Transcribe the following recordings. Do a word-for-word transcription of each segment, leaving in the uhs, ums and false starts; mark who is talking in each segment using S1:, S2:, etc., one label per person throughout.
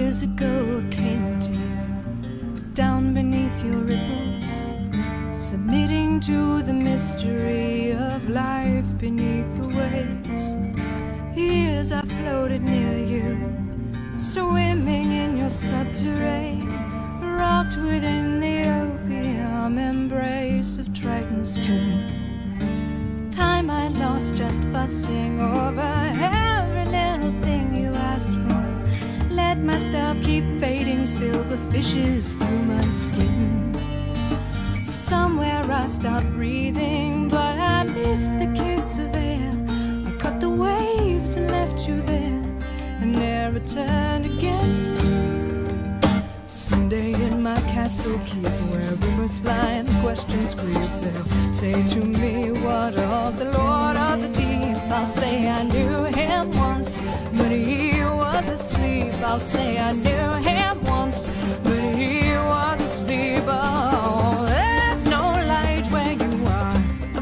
S1: Years ago I came to you, down beneath your ripples, submitting to the mystery of life beneath the waves. Years I floated near you, swimming in your subterrane, rocked within the opium embrace of Triton's tomb. Time I lost just fussing over every little thing you asked for. Let myself keep fading silver fishes through my skin. Somewhere I stopped breathing, but I missed the kiss of air. I cut the waves and left you there, and never returned again. Someday in my castle keep, where rumors fly and questions creep, they'll say to me, what of the Lord of the Deep? I'll say I knew him once, but he was asleep. I'll say I knew him once, but he was asleep. Oh, there's no light where you are.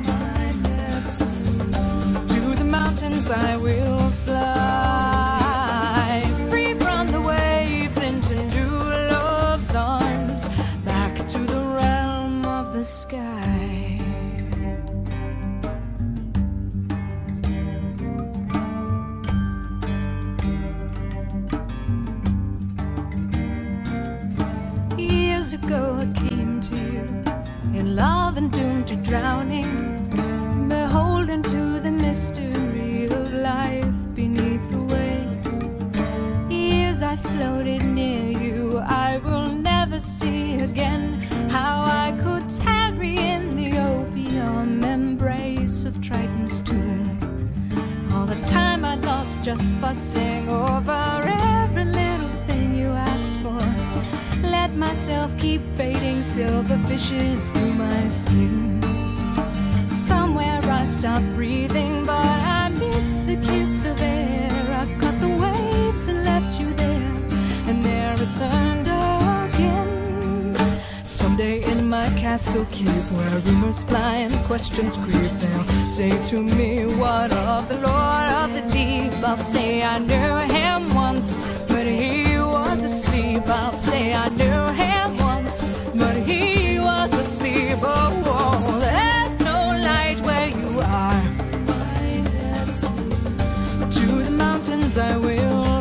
S1: To the mountains I will fly, free from the waves into new love's arms, back to the realm of the sky. Years ago I came to you, in love and doomed to drowning, beholden to the mystery of life beneath the waves. Years I floated near you, I will never see again how I could tarry in the opium embrace of Triton's tomb. All the time I lost just fussing over every little thing you asked for. Let myself keep fading silver fishes through my skin. Somewhere I stopped breathing, but I missed the kiss of air. I cut the waves and left you there, and never returned again. Someday in my castle keep, where rumors fly and questions creep, they'll say to me, what of the Lord of the Deep? I'll say I knew him once, but he was asleep. I'll say I knew him once, but he was asleep. Oh, oh, there's no light where you are. To the mountains I will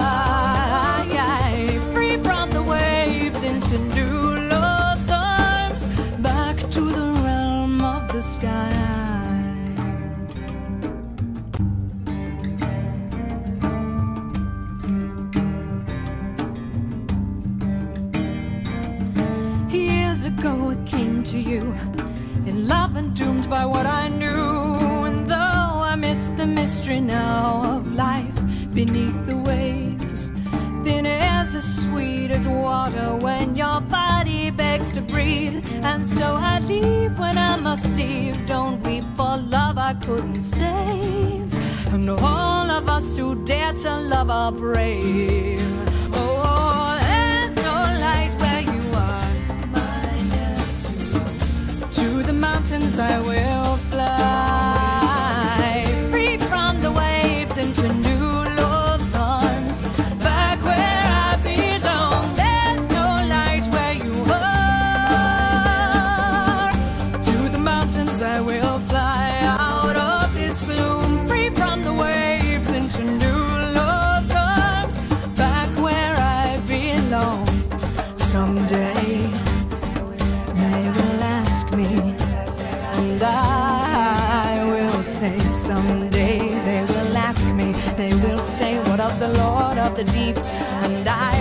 S1: fly, free from the waves into new love's arms, back to the realm of the sky. Years ago I came to you, in love and doomed by what I knew. And though I miss the mystery now of life beneath the waves, thin air's as sweet as water when your body begs to breathe. And so I leave when I must leave. Don't weep for love I couldn't save, and all of us who dare to love are brave. Oh, there's no light where you are. To the mountains I will fly, free from the waves into new love's arms, back where I belong. There's no light where you are. To the mountains I will fly, out of this gloom, free from the waves into new love's arms, back where I belong. Someday they will ask me, and I will say someday they will ask me, they will say, what of the Lord of the Deep? And I